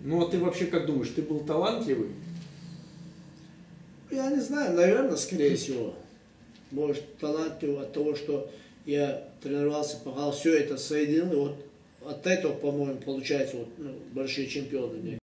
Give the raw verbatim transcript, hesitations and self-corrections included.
Ну, а ты вообще как думаешь, ты был талантливый? Я не знаю, наверное, скорее всего. Может, талантливый от того, что я тренировался, пока все это соединил, и вот от этого, по-моему, получается вот, ну, большие чемпионы.